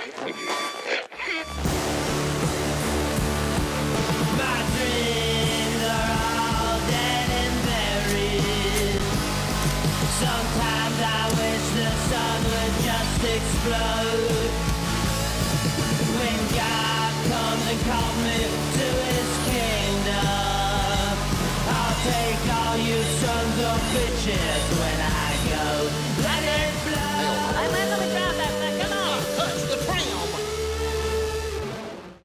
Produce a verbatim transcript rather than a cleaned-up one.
My dreams are all dead and buried. Sometimes I wish the sun would just explode. When God comes and calls me to his kingdom, I'll take all you sons of bitches when I go. Let it blow.